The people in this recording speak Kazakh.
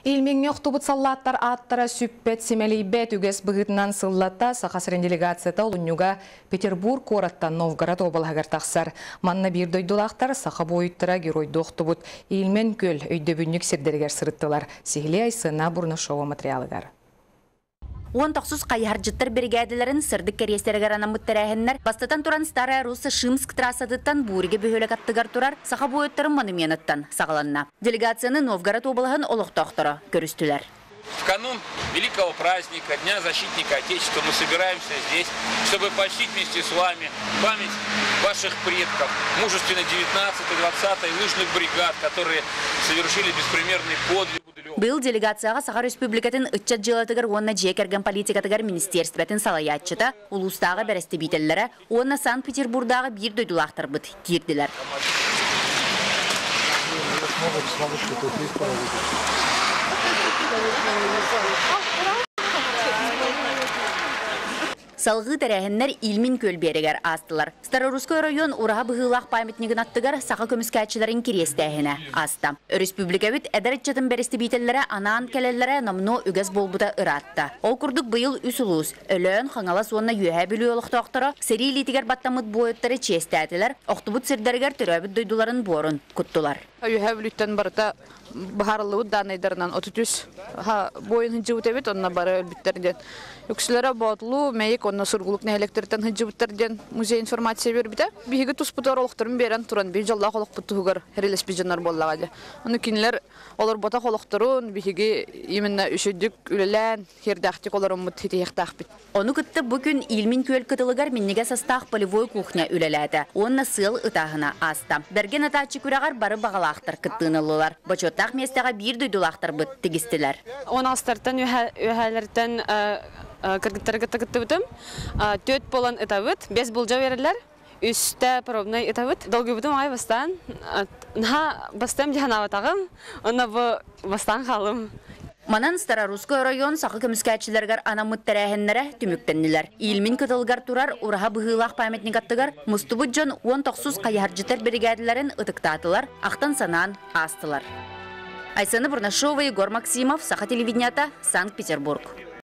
Ilmingni oktobut sallattar attara süppet simelibet üges bıgıtından sıllatta Sakasırın delegatsiyata olunюга Peterburg korattan Novgorod obalhagar taqsar. Manna bir doydulaqtar Saka boyuttıra geroydu oktobut ilmen köl öydöbünlük sirderger sırıttılar. Sihli aysına Burnashova materialıgar. 19 qayharjıttır brigadilerin sırdık keriyesтерегер анамыттарахыннар бастатан туран Старая Русса Шимск трассадыттан Буриге бөхөлек аттыгар турар Саха бойыттарын монументаттан сағаланна. Делегацияны Новгород облығын олықтақтыры көрістілер. В канун великого праздника, Дня защитника Отечества, мы собираемся здесь, чтобы почтить вместе с вами память ваших предков, мужественно 19-й, 20-й лыжных бригад, которые совершили беспримерный подвиг. Был делегацияға Саха Республикатын ытчат жылатыгар онна жекерген политикатыгар министерстветін салаятчыта, улустағы бәресті бейтеллері, онна Санкт-Петербурдағы бір дойдулақтар бұд кирділер. Салғы тәрәхіннер илмин көлберегер астылар. Старорусской район ураға бұғылақ памятнигін аттығар Сақа көміскәтшілерін керестәхіне аста. Республикавит әдәрітчатын бәрісті бейтеллері анаан кәлелері намыну үгіз болбыда ыратта. Ол күрдік бұйыл үсілуыз. Өлін қаңала сонна үйәе білі олықты оқтыры, сері литігер баттамыд бойыттары честәтілер, оқтыбыт сірдергер түрәбіт дойдуларын борын күттілар. Үйәе біліттен барыта Бахарлы данайдарынан 33 бойын хынжыбыт әбет, онына бары өлбіттерден. Өксілері ботлу, мәйік, онына сұрғылық нәйлектерден хынжыбыттардан музей информация бербіті. Бейгі тұспытар олықтырын берен тұран, бей жалла қолық бұттығығыр әрелес бейжанар боллағады. Оны кенілер олар бота қолықтырын, бейгі еменна үшідік үлелән, хердәқтік оларын мұт хетеяқтақ бит. Оны күтті бүгін илмин көл кытылығар меннеге састақ полевой кухня үлеләді. Онына сыл ытағына аста. Берген атачы күрағар бары бағалақтыр кыттығынылылар. Бачоттақ местеға бір дойдулақтыр бұт тегістілер. Он астартан үйәлерден кіргіттері кітті бұтым. Төт болан ұтавыт, бес бұлжа верілер. Үсті пробнай ұтавыт. Долғы бұтым ай бастан. Бастам диханаватағым, оны бастан қалым. Манан Старорусской район Сақа көміскәтшілергер анамыт тәрәхінлері түміктеннілер. Илмин кытылгар турар ураға бұғылақ памятник аттығар мұстыбыт жон 19 қайаржытыр бригадилерін ұтықтатылар, ақтан санан астылар. Айсаны Бурнашова, Егор Максимов, Саха телевиденията, Санкт-Петербург.